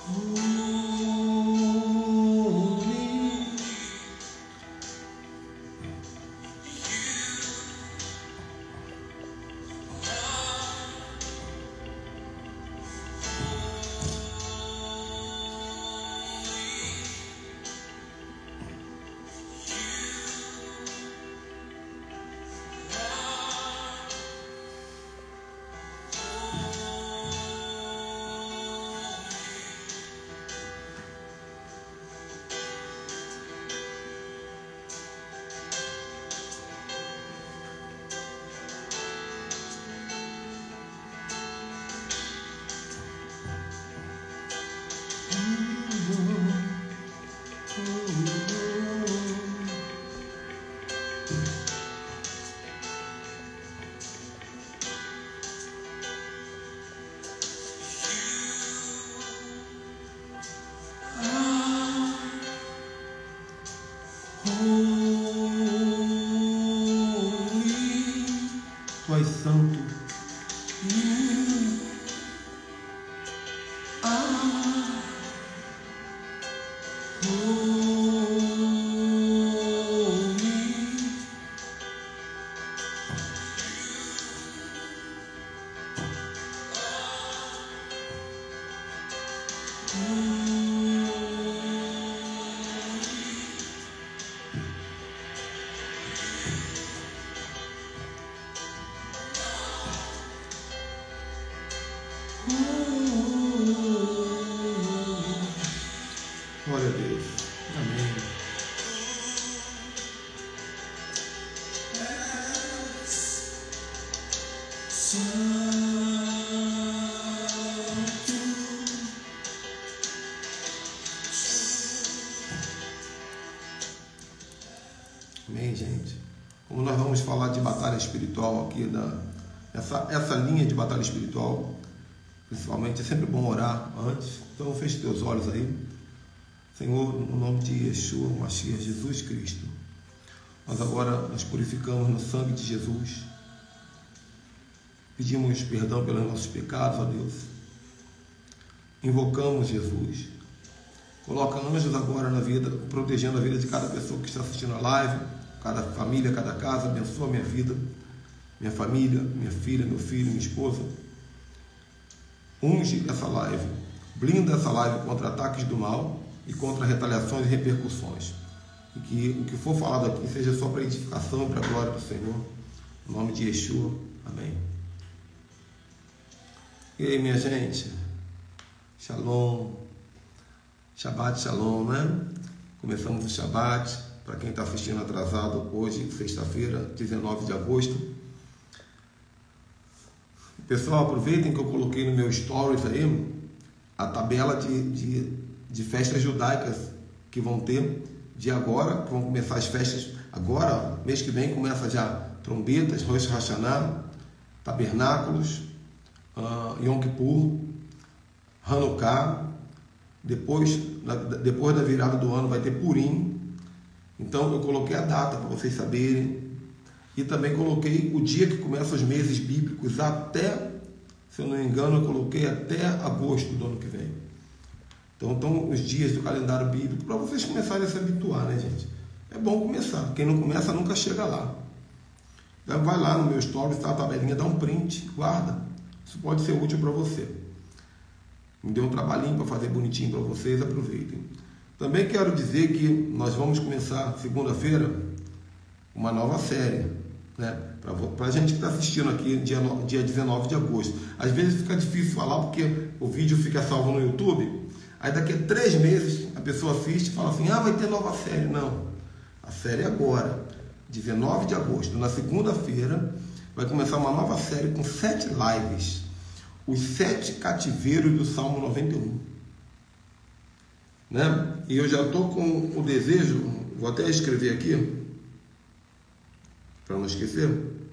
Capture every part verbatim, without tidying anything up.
Tu és santo. Ah, glória a Deus. Amém. Amém, gente. Como nós vamos falar de batalha espiritual aqui, da, essa, essa linha de batalha espiritual, principalmente é sempre bom orar antes. Então feche teus olhos aí. Senhor, no nome de Yeshua, Mashiach, Jesus Cristo, nós agora nos purificamos no sangue de Jesus, pedimos perdão pelos nossos pecados, ó Deus, invocamos Jesus, coloca anjos agora na vida, protegendo a vida de cada pessoa que está assistindo a live, cada família, cada casa, abençoa a minha vida, minha família, minha filha, meu filho, minha esposa, unge essa live, blinda essa live contra ataques do mal e contra retaliações e repercussões. E que o que for falado aqui seja só para edificação e para a glória do Senhor. Em nome de Yeshua. Amém. E aí, minha gente? Shalom. Shabbat Shalom, né? Começamos o Shabbat. Para quem está assistindo atrasado, hoje, sexta-feira, dezenove de agosto. Pessoal, aproveitem que eu coloquei no meu stories aí a tabela de... de de festas judaicas que vão ter de agora, que vão começar as festas agora, mês que vem começa já trombetas, Rosh Hashanah, tabernáculos, uh, Yom Kippur, Hanukkah, depois, na, depois da virada do ano vai ter Purim. Então eu coloquei a data para vocês saberem, e também coloquei o dia que começam os meses bíblicos até, se eu não me engano, eu coloquei até agosto do ano que vem. Então estão os dias do calendário bíblico para vocês começarem a se habituar, né, gente? É bom começar. Quem não começa nunca chega lá. Então vai lá no meu story, está a tabelinha, dá um print, guarda. Isso pode ser útil para você. Me deu um trabalhinho para fazer bonitinho para vocês, aproveitem. Também quero dizer que nós vamos começar segunda-feira uma nova série, né? Para a gente que está assistindo aqui dia, dia dezenove de agosto. Às vezes fica difícil falar porque o vídeo fica salvo no YouTube. Aí daqui a três meses a pessoa assiste e fala assim, ah, vai ter nova série. Não, a série é agora, dezenove de agosto, na segunda-feira, vai começar uma nova série com sete lives, os sete cativeiros do Salmo noventa e um. Né? E eu já estou com o desejo, vou até escrever aqui, para não esquecer.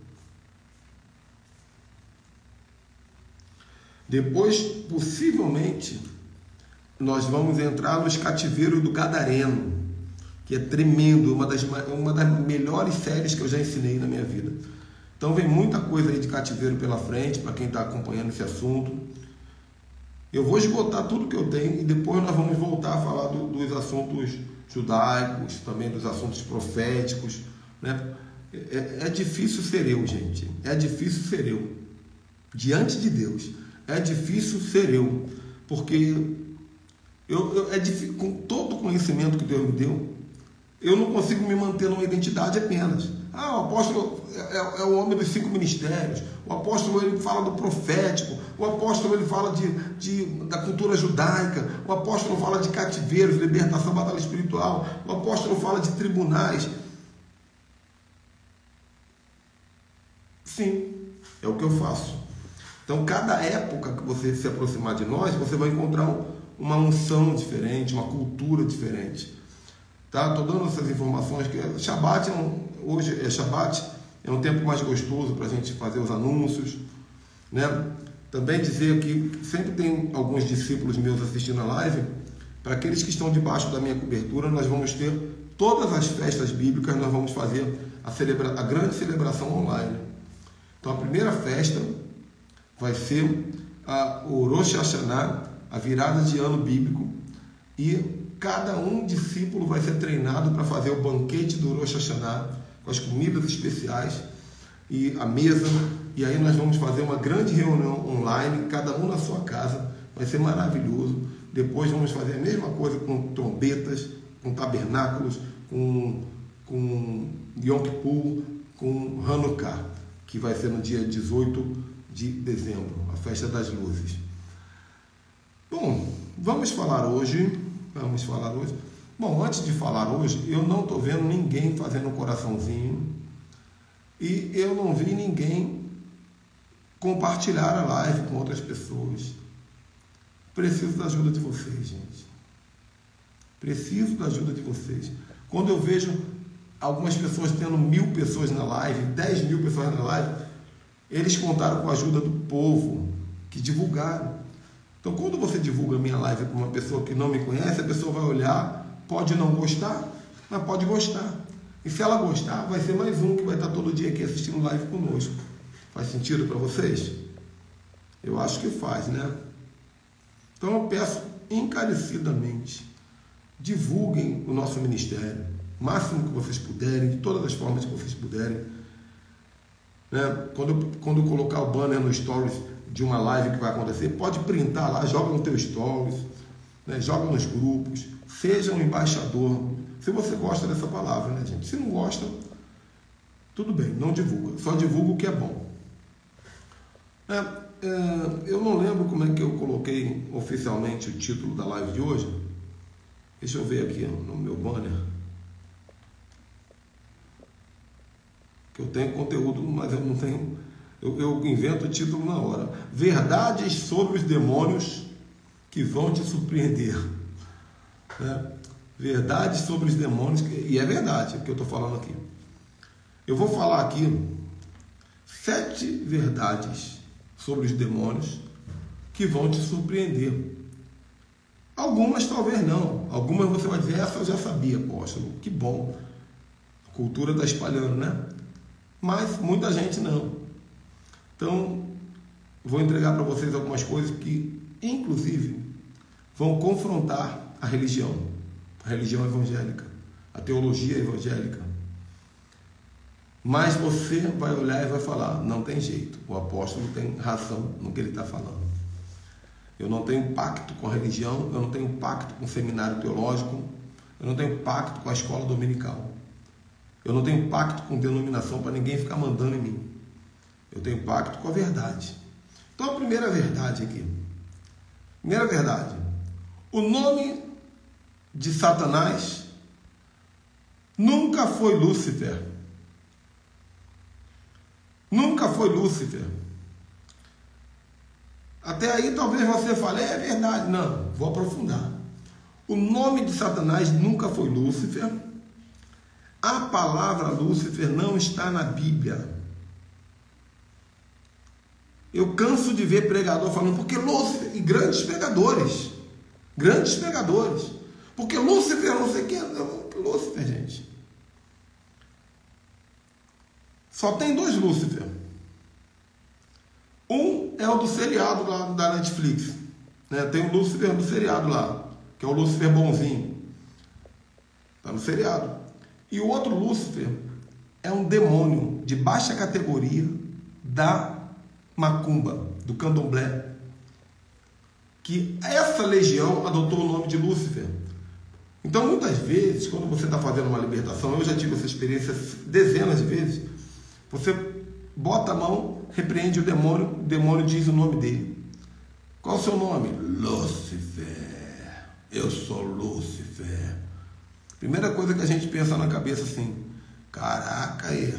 Depois, possivelmente, nós vamos entrar nos cativeiros do Gadareno, que é tremendo, uma das, uma das melhores séries que eu já ensinei na minha vida. Então vem muita coisa aí de cativeiro pela frente, para quem está acompanhando esse assunto. Eu vou esgotar tudo que eu tenho e depois nós vamos voltar a falar do, dos assuntos judaicos, também dos assuntos proféticos, né? É, é difícil ser eu, gente. É difícil ser eu. Diante de Deus, é difícil ser eu. Porque eu, eu, é difícil, com todo o conhecimento que Deus me deu, eu não consigo me manter numa identidade apenas. Ah, o apóstolo é, é o homem dos cinco ministérios. O apóstolo ele fala do profético. O apóstolo ele fala de, de, da cultura judaica. O apóstolo fala de cativeiros, libertação, batalha espiritual. O apóstolo fala de tribunais. Sim, é o que eu faço. Então, cada época que você se aproximar de nós, você vai encontrar uma unção diferente, uma cultura diferente. Tá? Estou dando essas informações que Shabat é um, hoje é Shabat, é um tempo mais gostoso para a gente fazer os anúncios, né? Também dizer que sempre tem alguns discípulos meus assistindo a live. Para aqueles que estão debaixo da minha cobertura, nós vamos ter todas as festas bíblicas, nós vamos fazer a, celebra, a grande celebração online. Então a primeira festa vai ser a, o Rosh Hashanah, a virada de ano bíblico, e cada um discípulo vai ser treinado para fazer o banquete do Rosh Hashanah, com as comidas especiais e a mesa, e aí nós vamos fazer uma grande reunião online, cada um na sua casa, vai ser maravilhoso. Depois vamos fazer a mesma coisa com trombetas, com tabernáculos, com, com Yom Kippur, com Hanukkah, que vai ser no dia dezoito de dezembro, a festa das luzes. Bom, vamos falar hoje, vamos falar hoje. Bom, antes de falar hoje, eu não estou vendo ninguém fazendo um coraçãozinho e eu não vi ninguém compartilhar a live com outras pessoas. Preciso da ajuda de vocês, gente. Preciso da ajuda de vocês. Quando eu vejo algumas pessoas tendo mil pessoas na live, dez mil pessoas na live, eles contaram com a ajuda do povo que divulgaram. Então, quando você divulga a minha live para uma pessoa que não me conhece, a pessoa vai olhar, pode não gostar, mas pode gostar. E se ela gostar, vai ser mais um que vai estar todo dia aqui assistindo live conosco. Faz sentido para vocês? Eu acho que faz, né? Então eu peço encarecidamente, divulguem o nosso ministério, o máximo que vocês puderem, de todas as formas que vocês puderem. Né? Quando, eu, quando eu colocar o banner no stories de uma live que vai acontecer, pode printar lá, joga no teu stories, né? Joga nos grupos, seja um embaixador. Se você gosta dessa palavra, né, gente? Se não gosta, tudo bem, não divulga, só divulga o que é bom. É, é, eu não lembro como é que eu coloquei oficialmente o título da live de hoje. Deixa eu ver aqui no meu banner. Que eu tenho conteúdo, mas eu não tenho. Eu, eu invento o título na hora. Verdades sobre os demônios que vão te surpreender. É, verdades sobre os demônios, e é verdade o que eu estou falando aqui. Eu vou falar aqui sete verdades sobre os demônios que vão te surpreender. Algumas talvez não, algumas você vai dizer, essa eu já sabia, apóstolo, que bom, a cultura está espalhando, né? Mas muita gente não. Então, vou entregar para vocês algumas coisas que, inclusive, vão confrontar a religião, a religião evangélica, a teologia evangélica. Mas você vai olhar e vai falar, não tem jeito, o apóstolo tem razão no que ele está falando. Eu não tenho pacto com a religião, eu não tenho pacto com o seminário teológico, eu não tenho pacto com a escola dominical. Eu não tenho pacto com denominação para ninguém ficar mandando em mim. Eu tenho pacto com a verdade. Então a primeira verdade aqui. Primeira verdade. O nome de Satanás nunca foi Lúcifer. Nunca foi Lúcifer. Até aí talvez você fale, é verdade. Não, vou aprofundar. O nome de Satanás nunca foi Lúcifer. A palavra Lúcifer não está na Bíblia. Eu canso de ver pregador falando, porque Lúcifer, e grandes pregadores, grandes pregadores, porque Lúcifer não sei quem, Lúcifer, gente. Só tem dois Lúcifer. Um é o do seriado lá da Netflix, né? Tem o Lúcifer do seriado lá, que é o Lúcifer bonzinho. Está no seriado. E o outro Lúcifer é um demônio de baixa categoria da macumba, do candomblé. Que essa legião adotou o nome de Lúcifer. Então, muitas vezes, quando você está fazendo uma libertação, eu já tive essa experiência dezenas de vezes, você bota a mão, repreende o demônio, o demônio diz o nome dele. Qual é o seu nome? Lúcifer. Eu sou Lúcifer. Primeira coisa que a gente pensa na cabeça assim, caraca aí.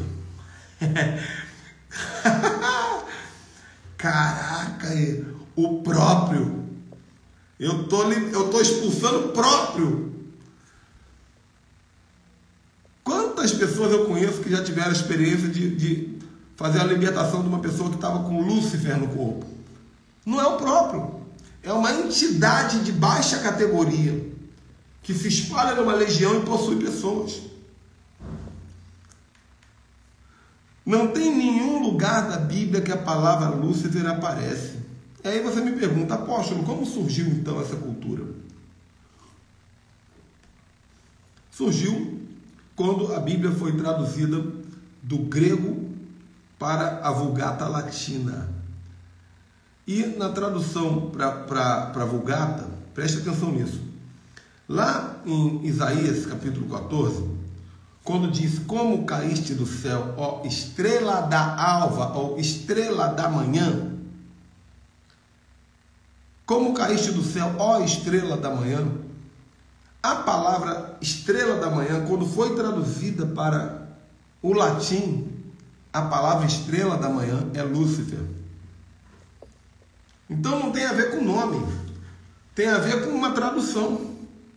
Caraca aí. O próprio. Eu tô, eu tô expulsando o próprio. Quantas pessoas eu conheço que já tiveram a experiência de, de fazer a libertação de uma pessoa que estava com Lúcifer no corpo? Não é o próprio. É uma entidade de baixa categoria que se espalha numa legião e possui pessoas. Não tem nenhum lugar da Bíblia que a palavra Lúcifer aparece. E aí você me pergunta, apóstolo, como surgiu então essa cultura? Surgiu quando a Bíblia foi traduzida do grego para a Vulgata Latina. E na tradução para a Vulgata, preste atenção nisso. Lá em Isaías, capítulo quatorze, quando diz, como caíste do céu, ó estrela da alva, ó estrela da manhã, como caíste do céu, ó estrela da manhã, a palavra estrela da manhã, quando foi traduzida para o latim, a palavra estrela da manhã é Lúcifer. Então não tem a ver com nome, tem a ver com uma tradução.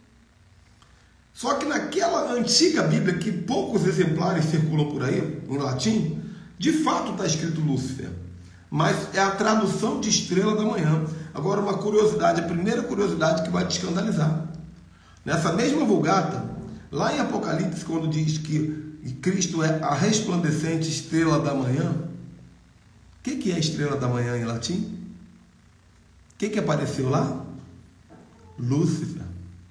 Só que naquela antiga Bíblia, que poucos exemplares circulam por aí, em latim, de fato está escrito Lúcifer. Mas é a tradução de estrela da manhã. Agora, uma curiosidade, a primeira curiosidade que vai te escandalizar. Nessa mesma Vulgata, lá em Apocalipse, quando diz que Cristo é a resplandecente estrela da manhã, o que, que é estrela da manhã em latim? O que, que apareceu lá? Lúcifer.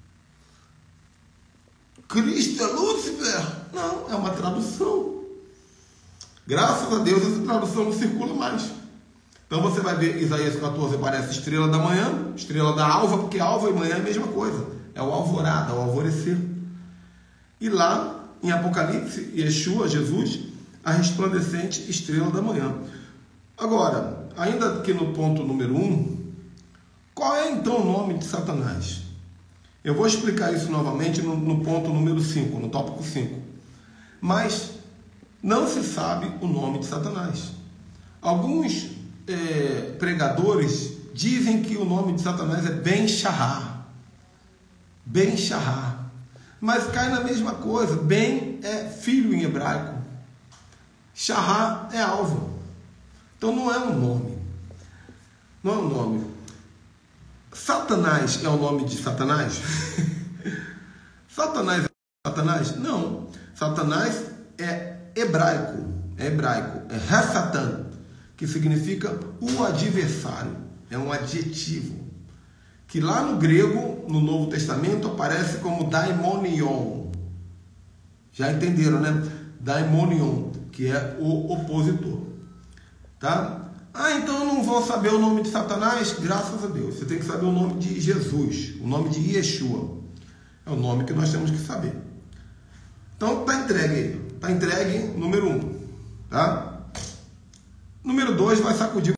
Cristo é Lúcifer? Não, é uma tradução. Graças a Deus essa tradução não circula mais. Então você vai ver Isaías quatorze, aparece estrela da manhã, estrela da alva, porque alva e manhã é a mesma coisa. É o alvorada, o alvorecer. E lá em Apocalipse, Yeshua, Jesus, a resplandecente estrela da manhã. Agora, ainda aqui no ponto número um, qual é então o nome de Satanás? Eu vou explicar isso novamente no, no ponto número cinco, no tópico cinco. Mas não se sabe o nome de Satanás. Alguns é, pregadores dizem que o nome de Satanás é Ben-Shahar. Ben-Shahar. Mas cai na mesma coisa. Ben é filho em hebraico. Shahar é alvo. Então não é um nome. Não é um nome. Satanás é o nome de Satanás? Satanás é Satanás? Não. Satanás é hebraico. É hebraico. É Ha-Satan, que significa o adversário. É um adjetivo. Que lá no grego, no Novo Testamento, aparece como daimonion. Já entenderam, né? Daimonion, que é o opositor. Tá? Ah, então eu não vou saber o nome de Satanás? Graças a Deus. Você tem que saber o nome de Jesus, o nome de Yeshua. É o nome que nós temos que saber. Então está entregue aí. Está entregue número um. Tá? Número dois vai sacudir.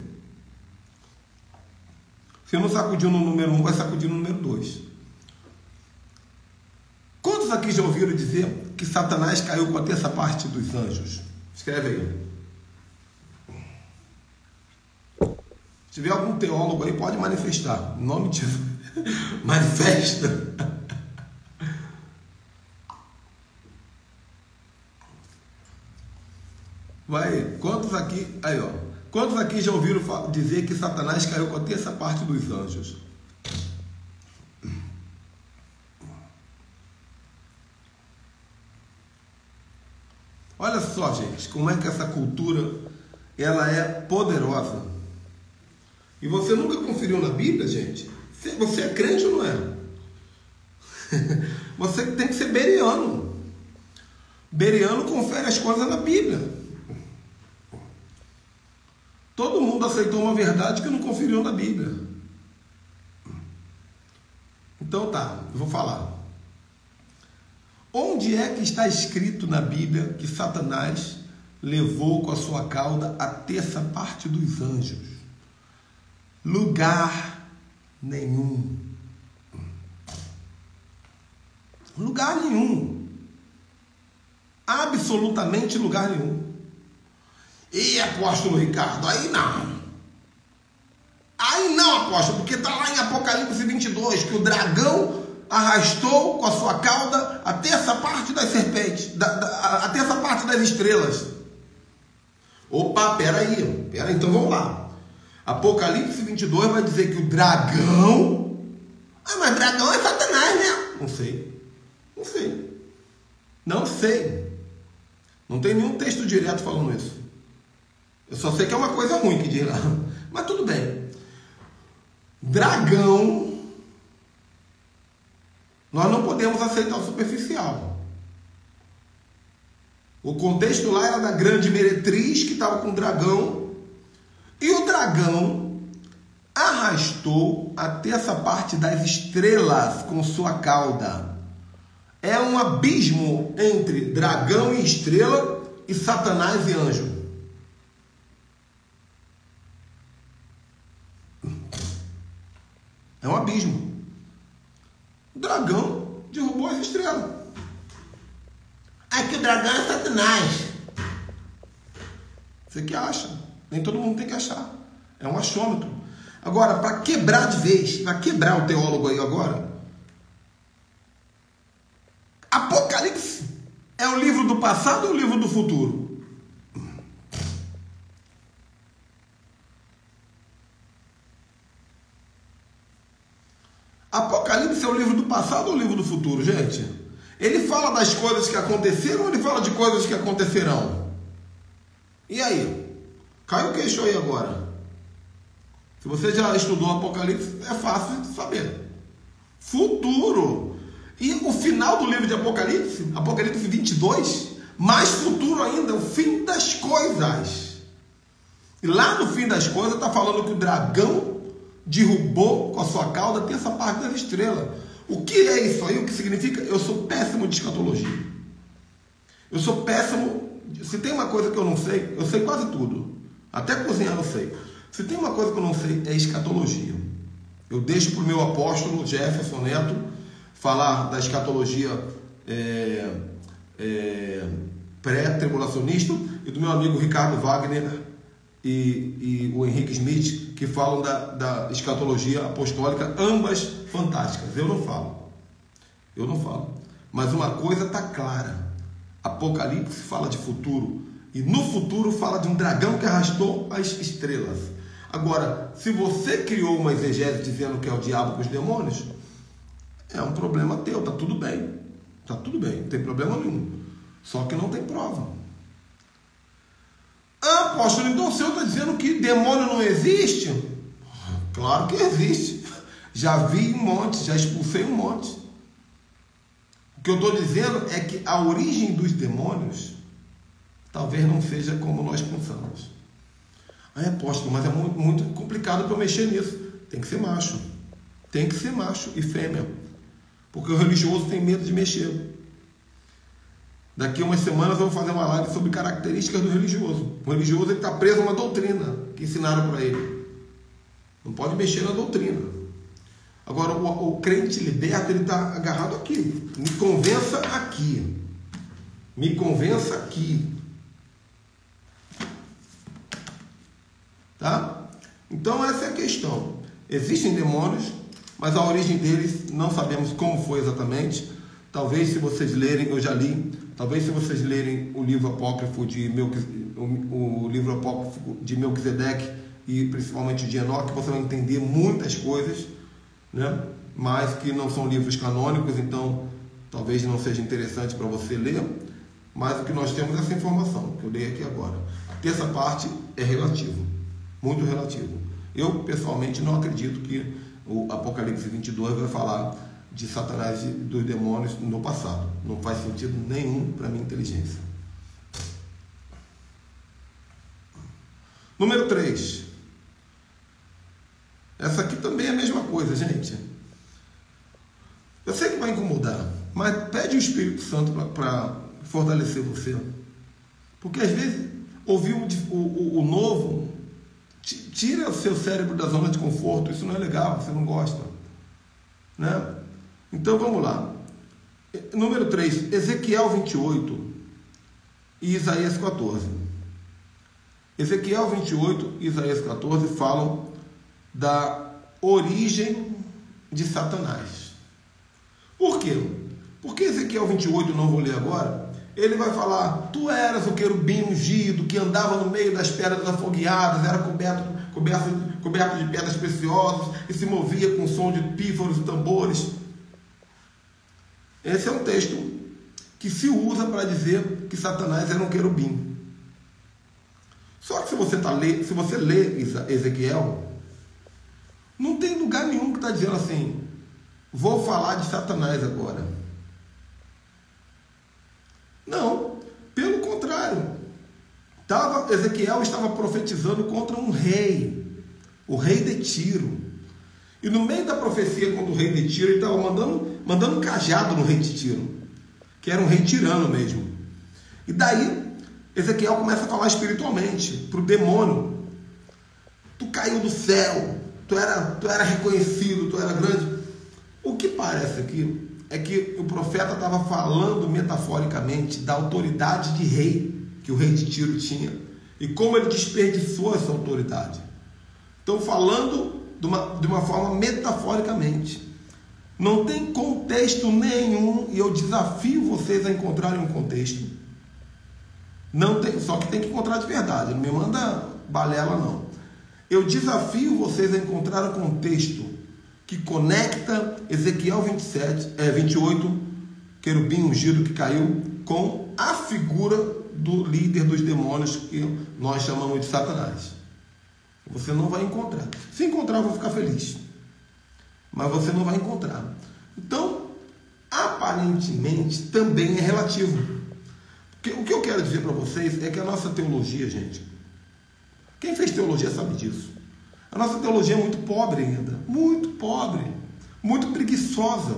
Se não sacudiu no número um, vai sacudir no número dois. Quantos aqui já ouviram dizer que Satanás caiu com a terça parte dos anjos? Escreve aí. Se tiver algum teólogo aí, pode manifestar. Em nome de Jesus. Manifesta. Vai. Quantos aqui... Aí, ó. Quantos aqui já ouviram dizer que Satanás caiu com a terça parte dos anjos? Olha só, gente, como é que essa cultura ela é poderosa. E você nunca conferiu na Bíblia, gente? Você é crente ou não é? Você tem que ser bereano. Bereano confere as coisas na Bíblia. Todo mundo aceitou uma verdade que não conferiu na Bíblia. Então tá, eu vou falar. Onde é que está escrito na Bíblia que Satanás levou com a sua cauda a terça parte dos anjos? Lugar nenhum. Lugar nenhum. Absolutamente lugar nenhum. E apóstolo Ricardo, aí não. Aí não, apóstolo, porque está lá em Apocalipse vinte e dois que o dragão arrastou com a sua cauda a terça parte das serpentes, da, da, a terça parte das estrelas. Opa, peraí, peraí, então vamos lá. Apocalipse vinte e dois vai dizer que o dragão... Ah, mas dragão é Satanás, né? Não sei. Não sei. Não sei. Não tem nenhum texto direto falando isso. Eu só sei que é uma coisa ruim que diz lá. Mas tudo bem. Dragão... Nós não podemos aceitar o superficial. O contexto lá era da grande meretriz que estava com o dragão. E o dragão arrastou até essa parte das estrelas com sua cauda. É um abismo entre dragão e estrela e Satanás e anjo. É um abismo. O dragão derrubou as estrelas. É que o dragão é Satanás. Você que acha. Nem todo mundo tem que achar. É um achômetro. Agora, para quebrar de vez, para quebrar o teólogo aí agora, Apocalipse é o livro do passado ou o livro do futuro? Apocalipse é o livro do passado ou o livro do futuro, gente? Ele fala das coisas que aconteceram ou ele fala de coisas que acontecerão? E aí? Cai o queixo aí agora. Se você já estudou Apocalipse, é fácil de saber. Futuro. E o final do livro de Apocalipse, Apocalipse vinte e dois, mais futuro ainda, o fim das coisas. E lá no fim das coisas está falando que o dragão derrubou com a sua cauda a terça parte das estrelas. O que é isso aí? O que significa? Eu sou péssimo de escatologia. Eu sou péssimo. Se tem uma coisa que eu não sei, eu sei quase tudo. Até cozinhar eu sei. Se tem uma coisa que eu não sei, é escatologia. Eu deixo para o meu apóstolo Jefferson Neto falar da escatologia é, é, pré-tribulacionista e do meu amigo Ricardo Wagner e, e o Henrique Smith, que falam da, da escatologia apostólica, ambas fantásticas. Eu não falo. Eu não falo. Mas uma coisa está clara. Apocalipse fala de futuro. E no futuro fala de um dragão que arrastou as estrelas. Agora, se você criou uma exegese dizendo que é o diabo com os demônios, é um problema teu, está tudo bem. Está tudo bem, não tem problema nenhum. Só que não tem prova. Ah, apóstolo, então o senhor está dizendo que demônio não existe? Claro que existe. Já vi um monte, já expulsei um monte. O que eu estou dizendo é que a origem dos demônios talvez não seja como nós pensamos. Ah, apóstolo, mas é muito, muito complicado para eu mexer nisso. Tem que ser macho. Tem que ser macho e fêmea. Porque o religioso tem medo de mexer. Daqui a umas semanas eu vou fazer uma live sobre características do religioso. O religioso está preso a uma doutrina que ensinaram para ele. Não pode mexer na doutrina. Agora, o, o crente liberto, ele está agarrado aqui. Me convença aqui. Me convença aqui. Tá? Então, essa é a questão. Existem demônios, mas a origem deles não sabemos como foi exatamente. Talvez, se vocês lerem, eu já li, talvez se vocês lerem o livro apócrifo de Melquisedeque, o, o livro apócrifo de Melquisedeque e principalmente de Enoque, você vai entender muitas coisas, né? Mas que não são livros canônicos, então talvez não seja interessante para você ler. Mas o que nós temos é essa informação que eu dei aqui agora. A terça parte é relativo, muito relativo. Eu, pessoalmente, não acredito que o Apocalipse vinte e dois vai falar de Satanás e dos demônios no passado. Não faz sentido nenhum para a minha inteligência. Número três. Essa aqui também é a mesma coisa, gente. Eu sei que vai incomodar, mas pede o Espírito Santo para fortalecer você. Porque às vezes ouvir o, o, o novo tira o seu cérebro da zona de conforto. Isso não é legal, você não gosta, né? Então vamos lá. Número três, Ezequiel vinte e oito e Isaías quatorze. Ezequiel vinte e oito e Isaías quatorze falam da origem de Satanás. Por quê? Porque Ezequiel vinte e oito, não vou ler agora, ele vai falar: tu eras o querubim ungido que andava no meio das pedras afogueadas, era coberto, coberto, coberto de pedras preciosas e se movia com som de pífaros e tambores. Esse é um texto que se usa para dizer que Satanás era um querubim. Só que se você, tá, se você lê Ezequiel, não tem lugar nenhum que está dizendo assim: vou falar de Satanás agora. Não, pelo contrário. Tava, Ezequiel estava profetizando contra um rei, o rei de Tiro. E no meio da profecia contra o rei de Tiro, ele estava mandando, mandando um cajado no rei de Tiro, que era um rei tirano mesmo. E daí, Ezequiel começa a falar espiritualmente para o demônio: tu caiu do céu, tu era, tu era reconhecido, tu era grande. O que parece aqui é que o profeta estava falando metaforicamente da autoridade de rei que o rei de Tiro tinha e como ele desperdiçou essa autoridade. Então, falando de uma, de uma forma metaforicamente. Não tem contexto nenhum, e eu desafio vocês a encontrarem um contexto. Não tem, só que tem que encontrar de verdade, não me manda balela não. Eu desafio vocês a encontrar um contexto que conecta Ezequiel vinte e sete, é, vinte e oito, querubim ungido que caiu, com a figura do líder dos demônios que nós chamamos de Satanás. Você não vai encontrar. Se encontrar, eu vou ficar feliz. Mas você não vai encontrar. Então, aparentemente, também é relativo. Porque o que eu quero dizer para vocês é que a nossa teologia, gente, quem fez teologia sabe disso. A nossa teologia é muito pobre ainda. Muito pobre. Muito preguiçosa.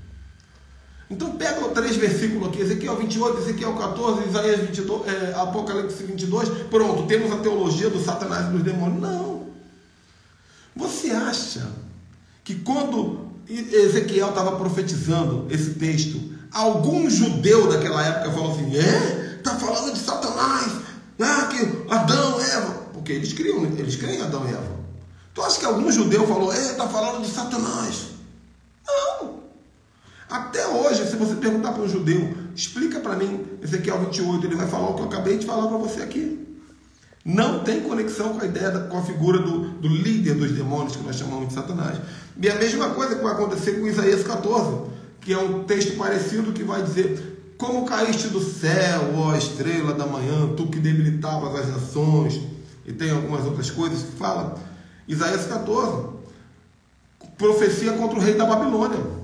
Então, pega três versículos aqui, Ezequiel vinte e oito, Ezequiel quatorze, Isaías vinte e dois, é, Apocalipse vinte e dois, pronto, temos a teologia do Satanás e dos demônios. Não. Você acha que quando Ezequiel estava profetizando esse texto, algum judeu daquela época falou assim: é? Está falando de Satanás, ah, que Adão, Eva, porque eles criam, eles creem em Adão e Eva. Tu acha que algum judeu falou: é, está falando de Satanás? Não. Até hoje, se você perguntar para um judeu, explica para mim Ezequiel vinte e oito, ele vai falar o que eu acabei de falar para você aqui. Não tem conexão com a ideia, com a figura do, do líder dos demônios, que nós chamamos de Satanás. E a mesma coisa que vai acontecer com Isaías quatorze, que é um texto parecido que vai dizer: como caíste do céu, ó estrela da manhã, tu que debilitavas as nações. E tem algumas outras coisas que falam. Isaías quatorze, profecia contra o rei da Babilônia.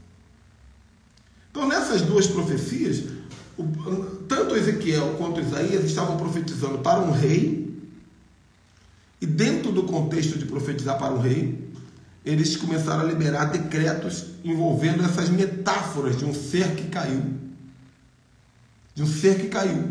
Então, nessas duas profecias, tanto Ezequiel quanto Isaías estavam profetizando para um rei, e dentro do contexto de profetizar para um rei, eles começaram a liberar decretos envolvendo essas metáforas de um ser que caiu. De um ser que caiu.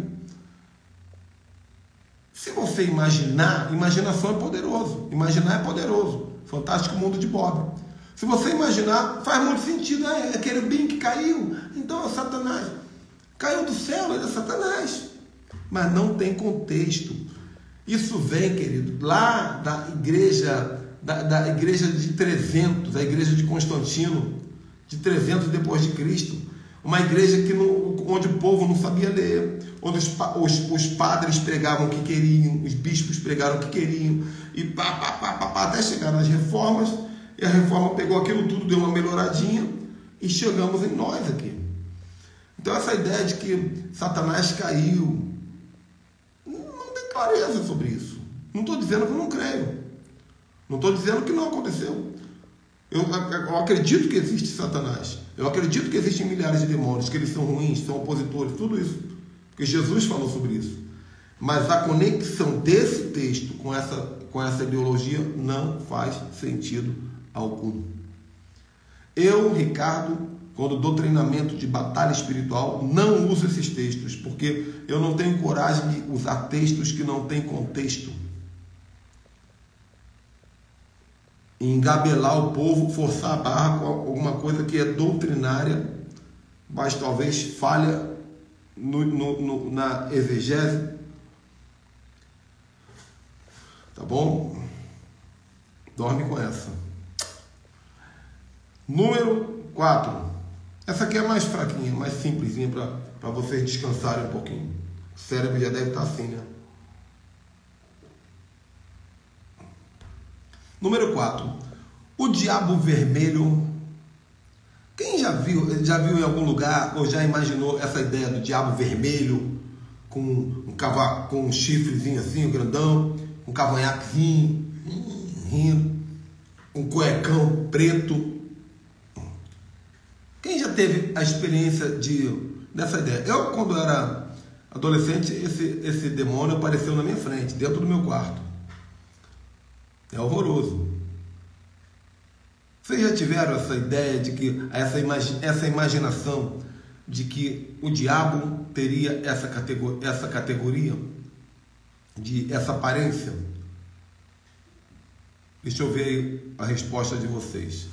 Se você imaginar, imaginação é poderoso. Imaginar é poderoso. Fantástico mundo de Bob. Se você imaginar, faz muito sentido. É, é querubim que caiu, então é Satanás. Caiu do céu, é Satanás. Mas não tem contexto. Isso vem, querido, lá da igreja, da, da igreja de trezentos, a igreja de Constantino, de trezentos depois de Cristo. Uma igreja que não, onde o povo não sabia ler, onde os, os, os padres pregavam o que queriam, os bispos pregaram o que queriam, e pá, pá, pá, pá, pá, até chegar nas reformas, e a reforma pegou aquilo tudo, deu uma melhoradinha, e chegamos em nós aqui. Então essa ideia de que Satanás caiu, não tem clareza sobre isso. Não estou dizendo que eu não creio. Não estou dizendo que não aconteceu. Eu, eu acredito que existe Satanás. Eu acredito que existem milhares de demônios, que eles são ruins, são opositores, tudo isso. Porque Jesus falou sobre isso. Mas a conexão desse texto com essa, com essa ideologia não faz sentido algum. Eu, Ricardo, quando dou treinamento de batalha espiritual, não uso esses textos, porque eu não tenho coragem de usar textos que não têm contexto. Engabelar o povo, forçar a barra com alguma coisa que é doutrinária, mas talvez falha no, no, no, na exegese. Tá bom? Dorme com essa. Número quatro. Essa aqui é mais fraquinha, mais simplesinha, para vocês descansarem um pouquinho. O cérebro já deve estar assim, né? Número quatro. O diabo vermelho. Quem já viu, já viu em algum lugar ou já imaginou essa ideia do diabo vermelho com um cavaco, com um chifrezinho assim, um grandão, um cavanhaquezinho, rindo, um cuecão preto? Quem já teve a experiência de, dessa ideia? Eu, quando era adolescente, esse, esse demônio apareceu na minha frente, dentro do meu quarto. É horroroso. Vocês já tiveram essa ideia de que, essa, imagi, essa imaginação de que o diabo teria essa categoria, essa categoria, de essa aparência? Deixa eu ver a resposta de vocês.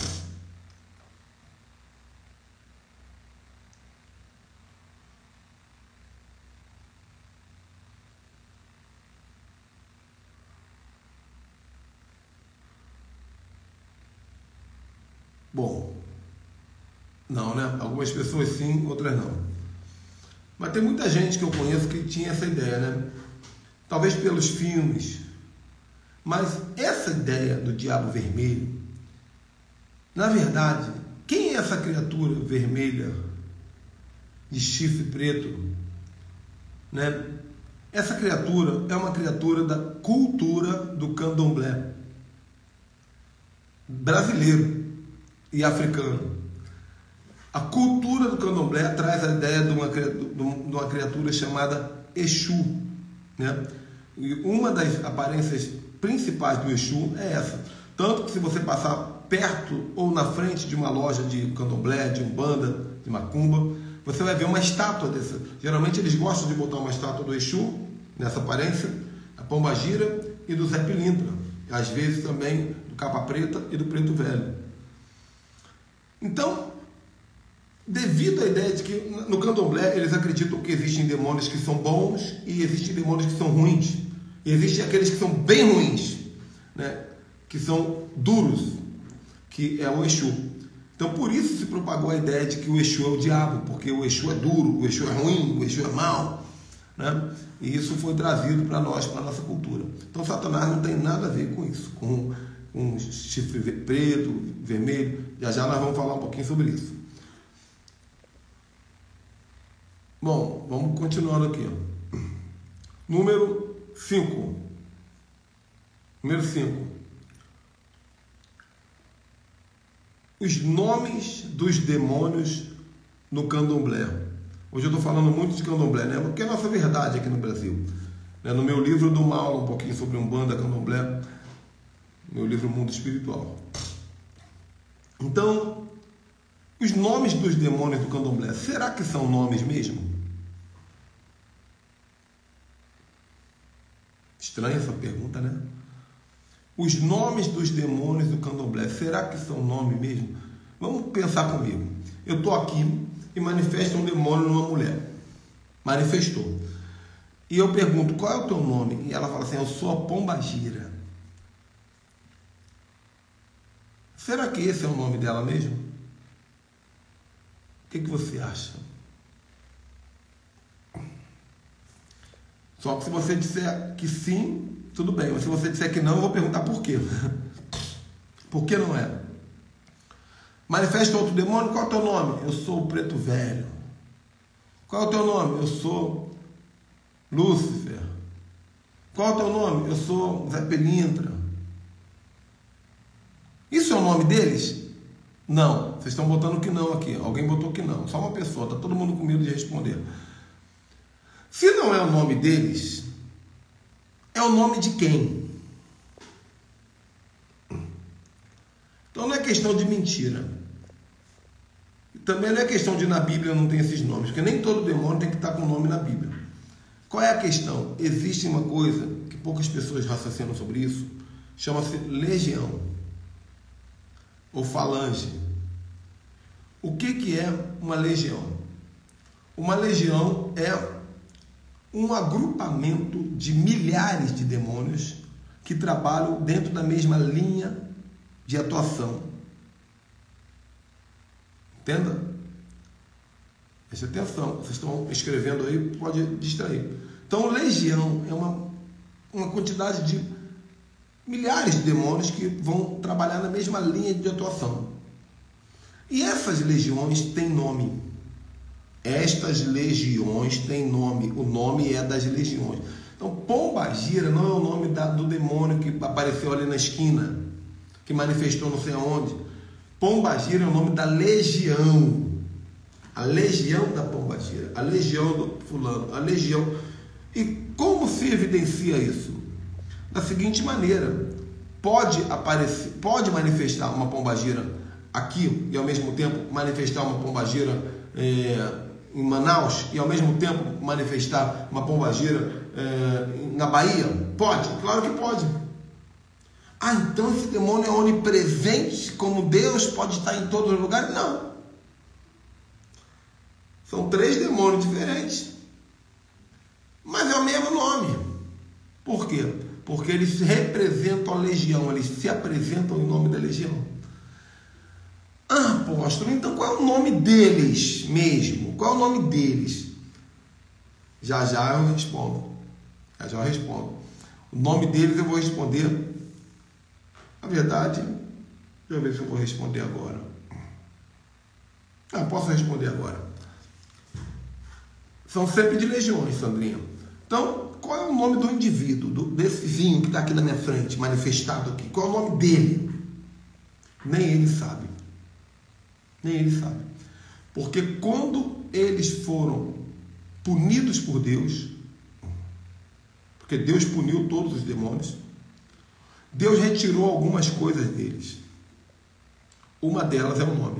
Bom, não, né? Algumas pessoas sim, outras não. Mas tem muita gente que eu conheço que tinha essa ideia, né? Talvez pelos filmes. Mas essa ideia do diabo vermelho, na verdade, quem é essa criatura vermelha de chifre preto? Né? Essa criatura é uma criatura da cultura do candomblé brasileiro e africano. A cultura do candomblé traz a ideia de uma, de uma criatura chamada Exu, né? E uma das aparências principais do Exu é essa. Tanto que se você passar perto ou na frente de uma loja de candomblé, de umbanda, de macumba, você vai ver uma estátua dessa. Geralmente eles gostam de botar uma estátua do Exu nessa aparência, a Pombagira e do Zé Pilintra, às vezes também do Capa Preta e do Preto Velho. Então, devido à ideia de que no candomblé eles acreditam que existem demônios que são bons e existem demônios que são ruins, e existem aqueles que são bem ruins, né? Que são duros, que é o Exu. Então, por isso se propagou a ideia de que o Exu é o diabo, porque o Exu é duro, o Exu é ruim, o Exu é mau, né? E isso foi trazido para nós, para a nossa cultura. Então, Satanás não tem nada a ver com isso, com um chifre preto, vermelho. Já já nós vamos falar um pouquinho sobre isso. Bom, vamos continuando aqui. Ó. Número cinco. Número cinco. Os nomes dos demônios no candomblé. Hoje eu estou falando muito de candomblé, né? Porque é a nossa verdade aqui no Brasil. No meu livro eu dou uma aula um pouquinho sobre Umbanda, candomblé. Meu livro Mundo Espiritual. Então, os nomes dos demônios do candomblé, será que são nomes mesmo? Estranha essa pergunta, né? Os nomes dos demônios do candomblé, será que são nome mesmo? Vamos pensar comigo. Eu estou aqui e manifesta um demônio numa mulher. Manifestou. E eu pergunto, qual é o teu nome? E ela fala assim, eu sou a Pombagira. Será que esse é o nome dela mesmo? O que, que você acha? Só que se você disser que sim, tudo bem. Mas se você disser que não, eu vou perguntar por quê. Por que não é? Manifesta outro demônio, qual é o teu nome? Eu sou o Preto Velho. Qual é o teu nome? Eu sou Lúcifer. Qual é o teu nome? Eu sou Zé Pilintra. nome deles? Não. Vocês estão botando que não aqui. Alguém botou que não. Só uma pessoa. Está todo mundo com medo de responder. Se não é o nome deles, é o nome de quem? Então não é questão de mentira. Também não é questão de na Bíblia não tem esses nomes, porque nem todo demônio tem que estar com nome na Bíblia. Qual é a questão? Existe uma coisa que poucas pessoas raciocinam sobre isso, chama-se legião ou falange. O que, que é uma legião? Uma legião é um agrupamento de milhares de demônios que trabalham dentro da mesma linha de atuação. Entenda? Preste atenção. Vocês estão escrevendo aí, pode distrair. Então, legião é uma, uma quantidade de milhares de demônios que vão trabalhar na mesma linha de atuação. E essas legiões têm nome. Estas legiões têm nome. O nome é das legiões. Então, Pombagira não é o nome da, do demônio que apareceu ali na esquina, que manifestou não sei aonde. Pombagira é o nome da legião. A legião da Pombagira. A legião do fulano. A legião. E como se evidencia isso? Da seguinte maneira. Pode aparecer, pode manifestar uma Pombagira aqui e ao mesmo tempo manifestar uma Pombagira é, em Manaus e ao mesmo tempo manifestar uma Pombagira é, na Bahia? Pode, claro que pode. Ah, então esse demônio é onipresente, como Deus pode estar em todos os lugares? Não. São três demônios diferentes, mas é o mesmo nome. Por quê? Porque eles representam a legião, eles se apresentam em nome da legião. Ah, apóstolo, então qual é o nome deles mesmo? Qual é o nome deles? Já já eu respondo. Já já eu respondo. O nome deles eu vou responder. Na verdade, deixa eu ver se eu vou responder agora. Ah, posso responder agora. São sempre de legiões, Sandrinha. Então, qual é o nome do indivíduo, do, desse vinho que está aqui na minha frente, manifestado aqui? Qual é o nome dele? Nem ele sabe. Nem ele sabe. Porque quando eles foram punidos por Deus, porque Deus puniu todos os demônios, Deus retirou algumas coisas deles. Uma delas é o nome.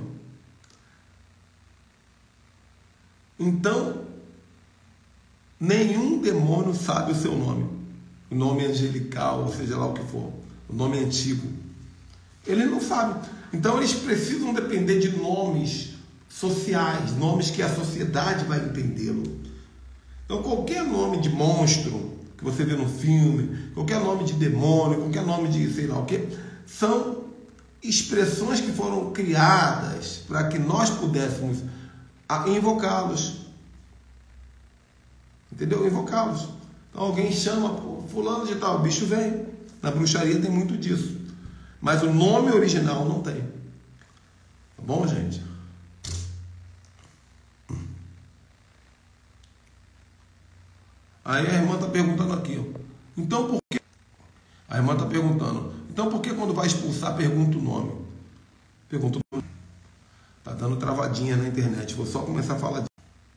Então, nenhum demônio sabe o seu nome. O nome angelical, ou seja lá o que for. O nome antigo. Ele não sabe. Então, eles precisam depender de nomes sociais, nomes que a sociedade vai entendê-lo. Então, qualquer nome de monstro que você vê no filme, qualquer nome de demônio, qualquer nome de sei lá o que, são expressões que foram criadas para que nós pudéssemos invocá-los. Entendeu? Invocá-los. Então alguém chama, fulano de tal, o bicho vem. Na bruxaria tem muito disso. Mas o nome original não tem. Tá bom, gente? Aí a irmã está perguntando aqui, ó. Então por que? A irmã está perguntando. Então por que quando vai expulsar pergunta o nome? Pergunta o nome. Está dando travadinha na internet. Vou só começar a falar disso.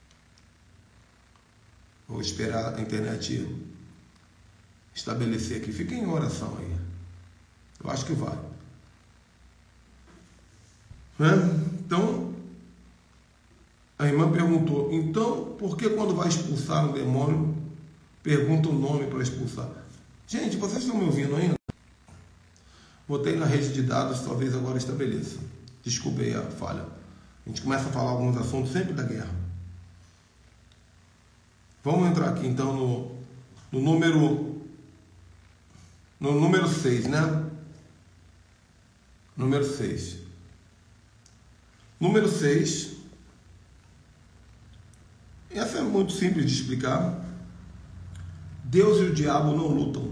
Vou esperar a internet estabelecer aqui. Fica em oração aí. Eu acho que vai. É? Então, a irmã perguntou, então, por que quando vai expulsar um demônio, pergunta o nome para expulsar? Gente, vocês estão me ouvindo ainda? Botei na rede de dados, talvez agora estabeleça. Desculpei a falha. A gente começa a falar alguns assuntos sempre da guerra. Vamos entrar aqui então no, no número no número seis, né? Número seis. Número seis. Essa é muito simples de explicar. Deus e o diabo não lutam.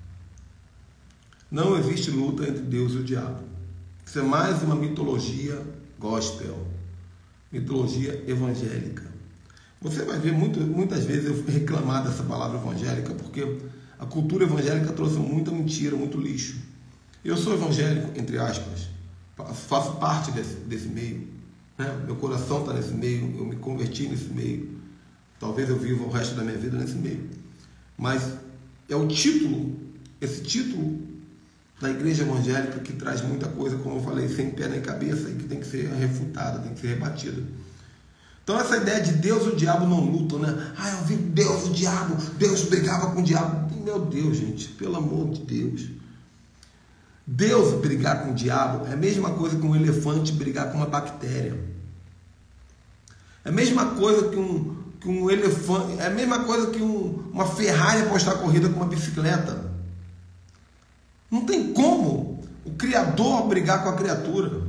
Não existe luta entre Deus e o diabo. Isso é mais uma mitologia gospel. Mitologia evangélica. Você vai ver muito, muitas vezes eu reclamar dessa palavra evangélica, porque a cultura evangélica trouxe muita mentira, muito lixo. Eu sou evangélico, entre aspas, faço parte desse, desse meio, né? Meu coração está nesse meio, eu me converti nesse meio, talvez eu viva o resto da minha vida nesse meio, mas é o título, esse título da igreja evangélica que traz muita coisa, como eu falei, sem pé nem cabeça, e que tem que ser refutada, tem que ser rebatida. Então essa ideia de Deus e o diabo não lutam, né? Ah, eu vi Deus e o diabo, Deus brigava com o diabo. Meu Deus, gente, pelo amor de Deus. Deus brigar com o diabo é a mesma coisa que um elefante brigar com uma bactéria. É a mesma coisa que um, que um elefante, é a mesma coisa que um, uma Ferrari apostar corrida com uma bicicleta. Não tem como o Criador brigar com a criatura.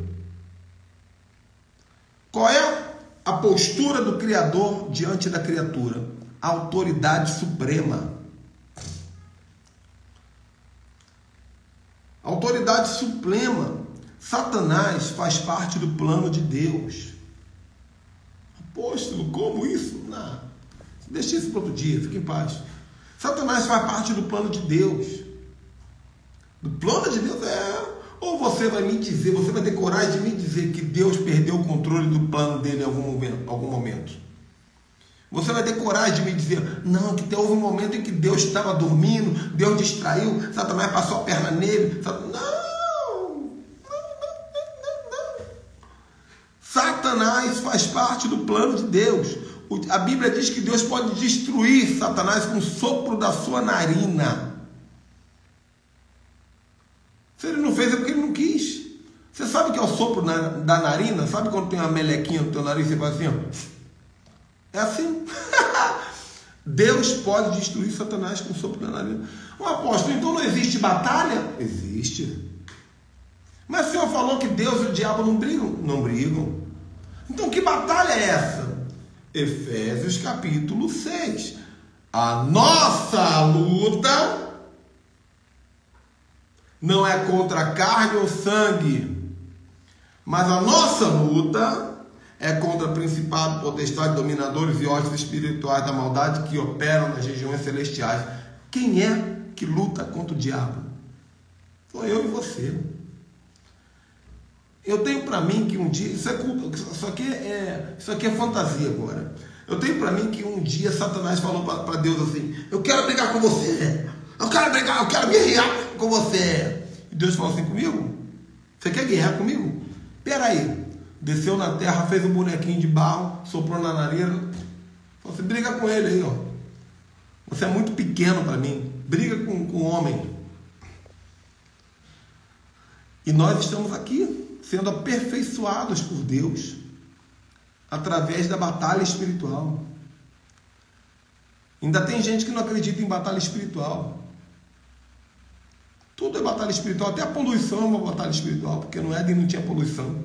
Qual é a postura do Criador diante da criatura? A autoridade suprema. A autoridade suprema. Satanás faz parte do plano de Deus. Apóstolo, como isso? Não. Deixa isso para outro dia, fique em paz. Satanás faz parte do plano de Deus. Do plano de Deus é... Ou você vai me dizer, você vai ter coragem de me dizer que Deus perdeu o controle do plano dele em algum momento? Algum momento. Você vai ter coragem de me dizer, não, que houve um momento em que Deus estava dormindo, Deus distraiu, Satanás passou a perna nele. Não, não, não, não, não. Satanás faz parte do plano de Deus. A Bíblia diz que Deus pode destruir Satanás com o sopro da sua narina. Se ele não fez é porque ele não quis. Você sabe o que é o sopro na, da narina? Sabe quando tem uma melequinha no teu nariz e você faz assim, ó? É assim. Deus pode destruir Satanás com o sopro da narina. Um apóstolo, então não existe batalha? Existe. Mas o Senhor falou que Deus e o diabo não brigam? Não brigam. Então que batalha é essa? Efésios capítulo seis. A nossa luta não é contra carne ou sangue, mas a nossa luta é contra principado, potestade, dominadores e hostes espirituais da maldade que operam nas regiões celestiais. Quem é que luta contra o diabo? Sou eu e você. Eu tenho para mim que um dia, isso, é, isso, aqui é, isso aqui é fantasia agora. Eu tenho para mim que um dia Satanás falou para Deus assim, eu quero brigar com você. Eu quero brigar, eu quero guerrear com você. E Deus falou assim comigo? Você quer guerrear comigo? Peraí. Desceu na terra, fez um bonequinho de barro, soprou na narina. Falou assim, briga com ele aí, ó. Você é muito pequeno para mim. Briga com, com o homem. E nós estamos aqui, sendo aperfeiçoados por Deus, através da batalha espiritual. Ainda tem gente que não acredita em batalha espiritual. Tudo é batalha espiritual, até a poluição é uma batalha espiritual, porque no Éden não tinha poluição.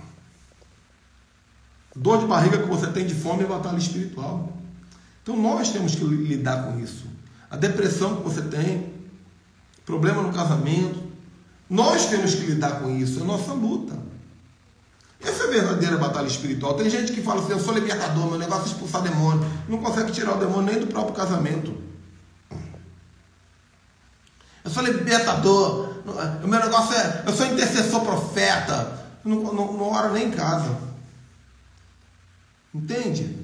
Dor de barriga que você tem de fome é batalha espiritual. Então nós temos que lidar com isso. A depressão que você tem, problema no casamento, nós temos que lidar com isso, é a nossa luta. Essa é a verdadeira batalha espiritual. Tem gente que fala assim, eu sou libertador, meu negócio é expulsar demônio. Não consegue tirar o demônio nem do próprio casamento. Eu sou libertador, o meu negócio é, eu sou intercessor profeta, não, não, não oro nem em casa. Entende?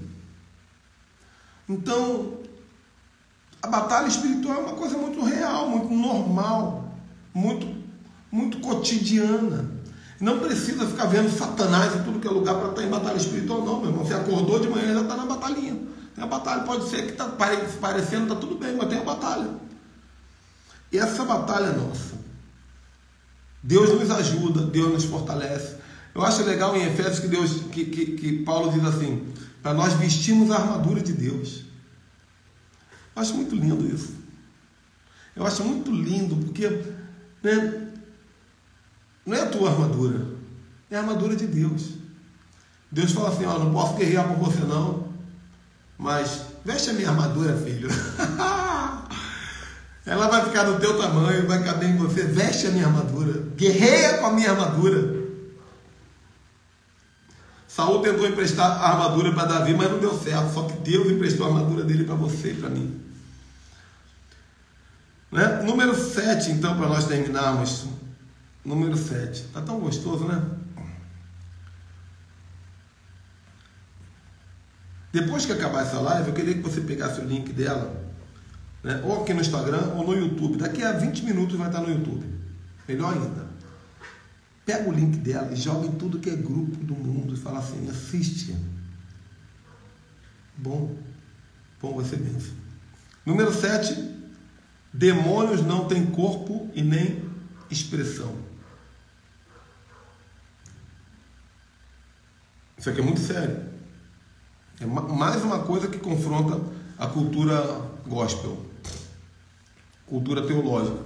Então, a batalha espiritual é uma coisa muito real, muito normal, muito, muito cotidiana. Não precisa ficar vendo Satanás em tudo que é lugar para estar em batalha espiritual, não, meu irmão. Você acordou de manhã e já está na batalhinha. Tem a batalha, pode ser que está parecendo, está tudo bem, mas tem a batalha. E essa batalha é nossa. Deus nos ajuda, Deus nos fortalece. Eu acho legal em Efésios que, Deus, que, que, que Paulo diz assim, para nós vestirmos a armadura de Deus. Eu acho muito lindo isso. Eu acho muito lindo, porque né, não é a tua armadura, é a armadura de Deus. Deus fala assim, ó, não posso guerrear por você não, mas veste a minha armadura, filho. Ela vai ficar do teu tamanho, vai caber em você. Veste a minha armadura. Guerreia com a minha armadura. Saul tentou emprestar a armadura para Davi, mas não deu certo. Só que Deus emprestou a armadura dele para você e para mim. Né? Número sete, então, para nós terminarmos. Número sete. Tá tão gostoso, né? Depois que acabar essa live, eu queria que você pegasse o link dela, né? Ou aqui no Instagram ou no YouTube. Daqui a vinte minutos vai estar no YouTube. Melhor ainda. Pega o link dela e joga em tudo que é grupo do mundo e fala assim, assiste. Bom. Bom, vai ser benção. Número sete. Demônios não têm corpo e nem expressão. Isso aqui é muito sério. É mais uma coisa que confronta a cultura gospel, cultura teológica.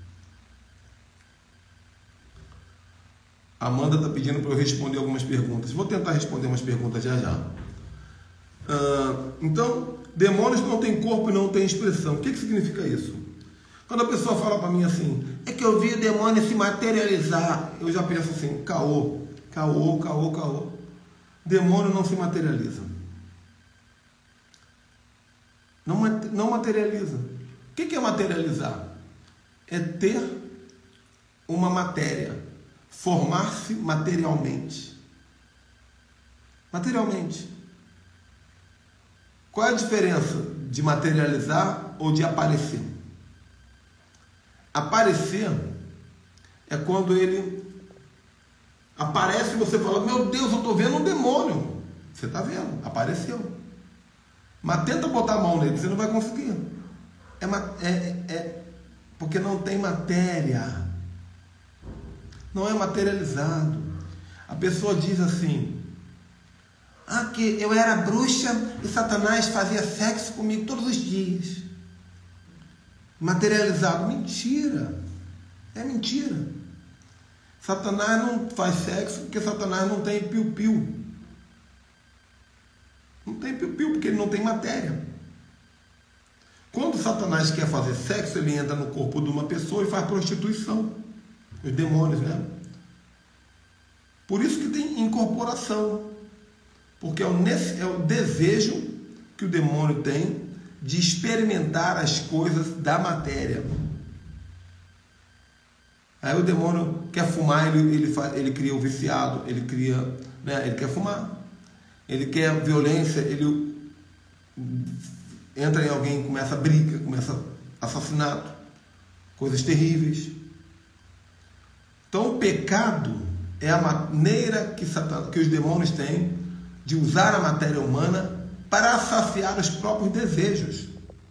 A Amanda está pedindo para eu responder algumas perguntas. Vou tentar responder umas perguntas já já. Uh, então, demônios não têm corpo e não têm expressão. O que, que significa isso? Quando a pessoa fala para mim assim, é que eu vi o demônio se materializar, eu já penso assim, caô, caô, caô, caô. Demônio não se materializa. Não, não materializa. O que é materializar? É ter uma matéria, formar-se materialmente. Materialmente. Qual é a diferença de materializar ou de aparecer? Aparecer é quando ele aparece e você fala, meu Deus, eu estou vendo um demônio. Você está vendo, apareceu. Mas tenta botar a mão nele, você não vai conseguir. É, é, é porque não tem matéria. Não é materializado. A pessoa diz assim, ah, que eu era bruxa e Satanás fazia sexo comigo todos os dias. Materializado. Mentira. É mentira. Satanás não faz sexo porque Satanás não tem piu-piu. Não tem piu-piu porque ele não tem matéria. Quando Satanás quer fazer sexo, ele entra no corpo de uma pessoa e faz prostituição. Os demônios, né? Por isso que tem incorporação. Porque é o, é o desejo que o demônio tem de experimentar as coisas da matéria. Aí o demônio quer fumar, ele, ele, faz, ele cria o viciado, ele cria, né, ele quer fumar. Ele quer violência, ele entra em alguém, começa a briga, começa assassinato, coisas terríveis. Então o pecado é a maneira que, Satan, que os demônios têm de usar a matéria humana para saciar os próprios desejos.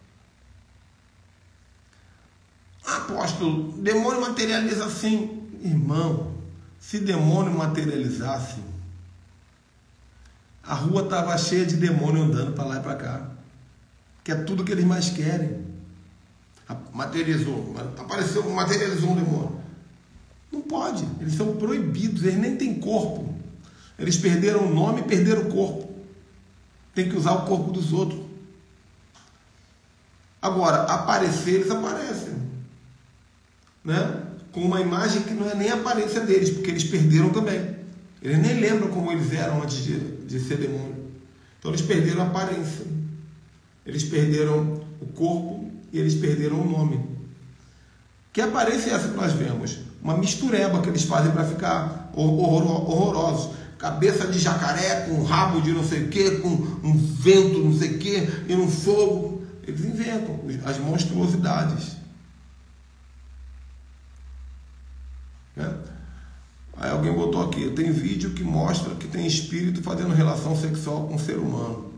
Apóstolo, demônio materializa assim. Irmão, se demônio materializasse, a rua estava cheia de demônio andando para lá e para cá. Que é tudo que eles mais querem. Materializou, apareceu, materializou um demônio. Não pode, eles são proibidos, eles nem têm corpo. Eles perderam o nome e perderam o corpo. Tem que usar o corpo dos outros. Agora, aparecer, eles aparecem. Né? Com uma imagem que não é nem a aparência deles, porque eles perderam também. Eles nem lembram como eles eram antes de, de ser demônio. Então eles perderam a aparência. Eles perderam o corpo e eles perderam o nome. Que aparência é essa que nós vemos? Uma mistureba que eles fazem para ficar horror, horrorosos. Cabeça de jacaré, com rabo de não sei o que, com um vento não sei o que, e um fogo. Eles inventam as monstruosidades. Né? Aí alguém botou aqui, tem vídeo que mostra que tem espírito fazendo relação sexual com o ser humano.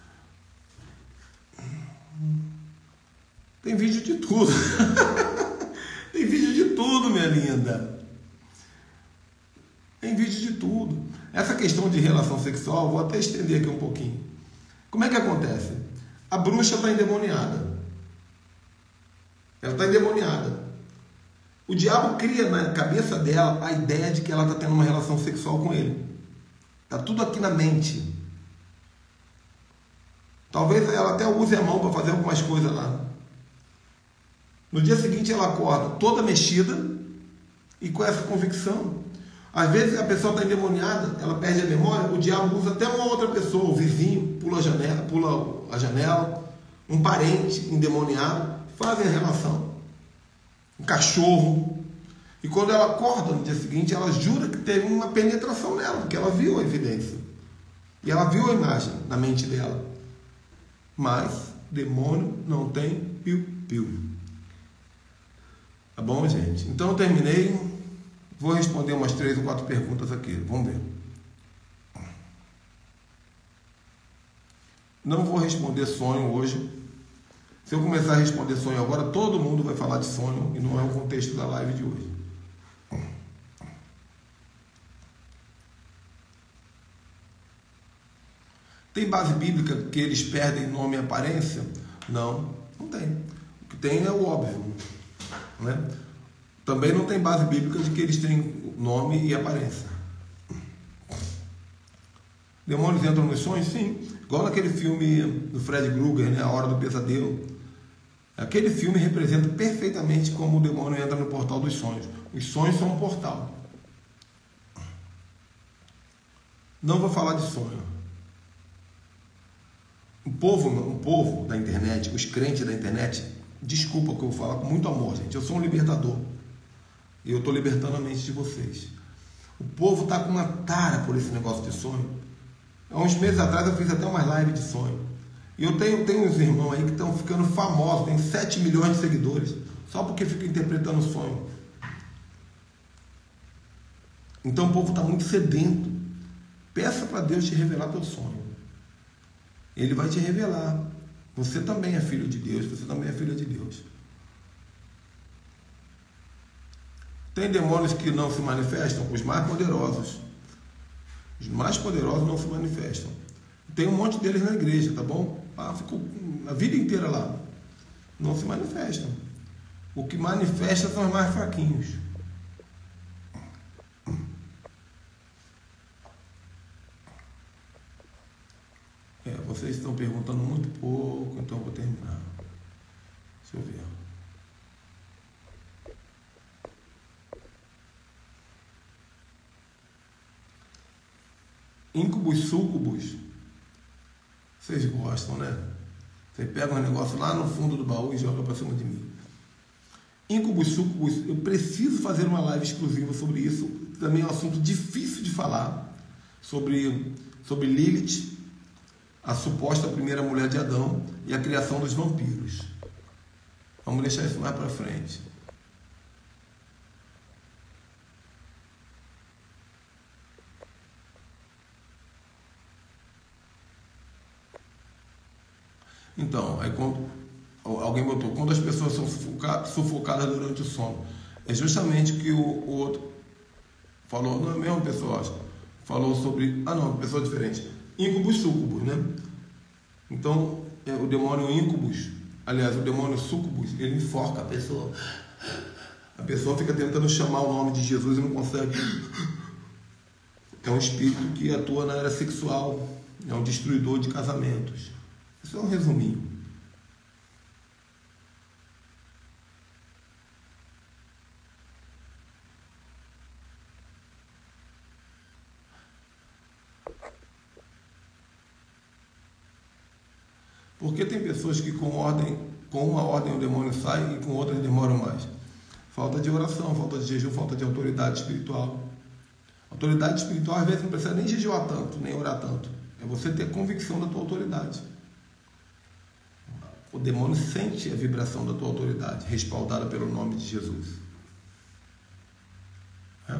Tem vídeo de tudo. Tem vídeo de tudo, minha linda. Tem vídeo de tudo. Essa questão de relação sexual, vou até estender aqui um pouquinho. Como é que acontece? A bruxa está endemoniada. Ela está endemoniada. O diabo cria na cabeça dela a ideia de que ela está tendo uma relação sexual com ele. Está tudo aqui na mente. Talvez ela até use a mão para fazer algumas coisas lá. No dia seguinte ela acorda toda mexida e com essa convicção. Às vezes a pessoa está endemoniada, ela perde a memória, o diabo usa até uma outra pessoa, o vizinho, pula a janela, pula a janela, um parente endemoniado, fazem a relação. Um cachorro. E quando ela acorda no dia seguinte, ela jura que teve uma penetração nela, porque ela viu a evidência. E ela viu a imagem na mente dela. Mas demônio não tem piu-piu. Tá bom, gente? Então eu terminei. Vou responder umas três ou quatro perguntas aqui. Vamos ver. Não vou responder sonho hoje. Se eu começar a responder sonho agora, todo mundo vai falar de sonho e não é o contexto da live de hoje. Tem base bíblica que eles perdem nome e aparência? Não, não tem. O que tem é o óbvio, né? Também não tem base bíblica de que eles têm nome e aparência. Demônios entram nos sonhos? Sim. Igual naquele filme do Fred Krueger, né? A Hora do Pesadelo. Aquele filme representa perfeitamente como o demônio entra no portal dos sonhos. Os sonhos são um portal. Não vou falar de sonho. O povo, o povo da internet, os crentes da internet, desculpa que eu vou falar com muito amor, gente. Eu sou um libertador. E eu estou libertando a mente de vocês. O povo está com uma tara por esse negócio de sonho. Há uns meses atrás eu fiz até uma live de sonho. E eu tenho, tenho uns irmãos aí que estão ficando famosos, tem sete milhões de seguidores, só porque ficam interpretando o sonho. Então o povo está muito sedento. Peça para Deus te revelar teu sonho. Ele vai te revelar. Você também é filho de Deus, você também é filha de Deus. Tem demônios que não se manifestam? Os mais poderosos. Os mais poderosos não se manifestam. Tem um monte deles na igreja, tá bom? Ah, ficou a vida inteira lá. Não se manifestam. O que manifesta são os mais fraquinhos. É, vocês estão perguntando muito pouco, então eu vou terminar. Deixa eu ver. Íncubos, súcubos, vocês gostam, né? Vocês pegam um negócio lá no fundo do baú e jogam para cima de mim. Íncubos, súcubos, eu preciso fazer uma live exclusiva sobre isso. Também é um assunto difícil de falar. Sobre, sobre Lilith, a suposta primeira mulher de Adão, e a criação dos vampiros. Vamos deixar isso mais para frente. Então, aí quando alguém botou, quando as pessoas são sufocadas durante o sono, é justamente o que o, o outro falou, não é a mesma pessoa, acho, falou sobre, ah não, pessoa diferente, íncubos, súcubos, né? Então, é, o demônio íncubos, aliás, o demônio súcubus, ele enforca a pessoa. A pessoa fica tentando chamar o nome de Jesus e não consegue. É um espírito que atua na área sexual, é um destruidor de casamentos. Isso é um resuminho. Porque tem pessoas que com ordem, com uma ordem o demônio sai e com outras demoram mais. Falta de oração, falta de jejum, falta de autoridade espiritual. Autoridade espiritual às vezes não precisa nem jejuar tanto, nem orar tanto. É você ter convicção da tua autoridade. O demônio sente a vibração da tua autoridade, respaldada pelo nome de Jesus. É?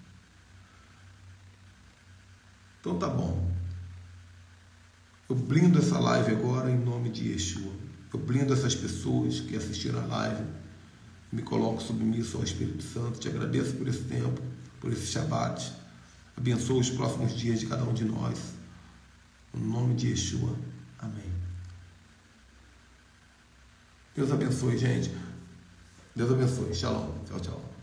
Então tá bom. Eu blindo essa live agora em nome de Yeshua. Eu blindo essas pessoas que assistiram a live. Me coloco submisso ao Espírito Santo. Te agradeço por esse tempo, por esse Shabbat. Abençoa os próximos dias de cada um de nós. Em nome de Yeshua. Amém. Deus abençoe, gente. Deus abençoe. Shalom. Tchau, tchau.